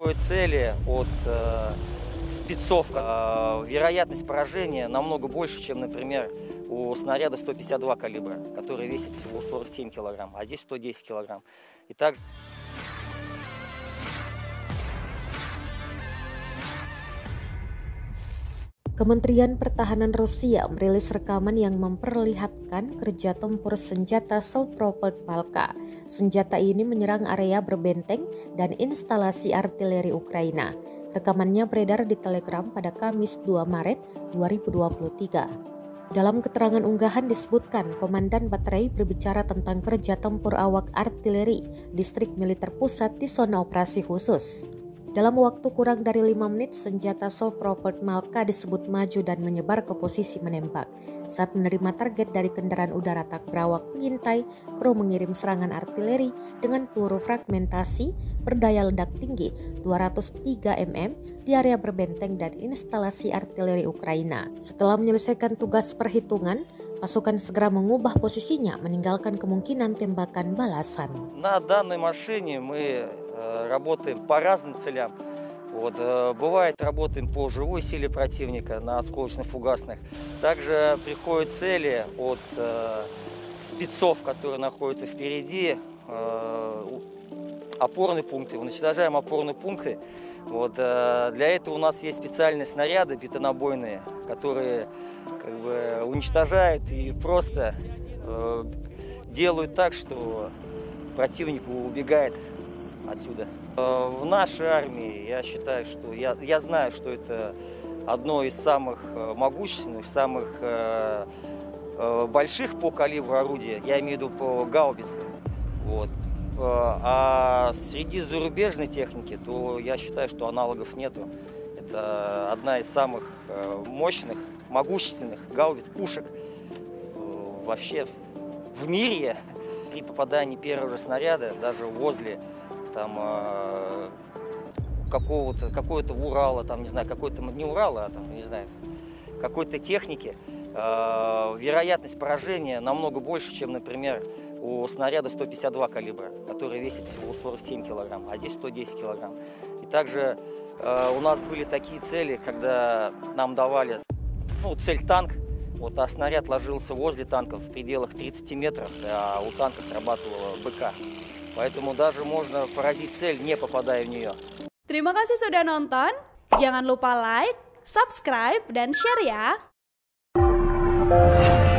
Цели от спецов, вероятность поражения намного больше, чем, например, у снаряда 152 калибра, который весит всего 47 килограмм, а здесь 110 килограмм. И также... Kementerian Pertahanan Rusia merilis rekaman yang memperlihatkan kerja tempur senjata self-propelled Malka. Senjata ini menyerang area berbenteng dan instalasi artileri Ukraina. Rekamannya beredar di Telegram pada Kamis 2 Maret 2023. Dalam keterangan unggahan disebutkan, Komandan Baterai berbicara tentang kerja tempur awak artileri distrik militer pusat di zona operasi khusus. Dalam waktu kurang dari 5 menit, senjata self-propelled Malka disebut maju dan menyebar ke posisi menembak. Saat menerima target dari kendaraan udara tak berawak pengintai, kru mengirim serangan artileri dengan peluru fragmentasi berdaya ledak tinggi 203 mm di area berbenteng dan instalasi artileri Ukraina. Setelah menyelesaikan tugas perhitungan, pasukan segera mengubah posisinya, meninggalkan kemungkinan tembakan balasan. На данной машине мы работаем по разным целям. Бывает, работаем по живой силе противника на осколочно-фугасных. Также приходят цели от спецов, которые находятся впереди, опорные пункты. Уничтожаем опорные пункты. Для этого у нас есть специальные снаряды бетонобойные, которые уничтожают и просто делают так, что противник убегает отсюда. В нашей армии я считаю, что я знаю, что это одно из самых могущественных, самых больших по калибру орудия, я имею в виду по гаубице. А среди зарубежной техники, то я считаю, что аналогов нету. Это одна из самых мощных, могущественных гаубиц, пушек вообще в мире. При попадании первого же снаряда, даже возле какого-то Урала, не знаю, какой-то не Урала, не знаю, какой-то техники, вероятность поражения намного больше, чем, например, у снаряда 152 калибра, который весит всего 47 килограмм, а здесь 110 килограмм. И также у нас были такие цели, когда нам давали цель танк, а снаряд ложился возле танка в пределах 30 метров, а у танка срабатывала БК. Поэтому даже можно поразить цель, не попадая в нее. Terima kasih sudah nonton. Jangan lupa like, subscribe, dan share ya.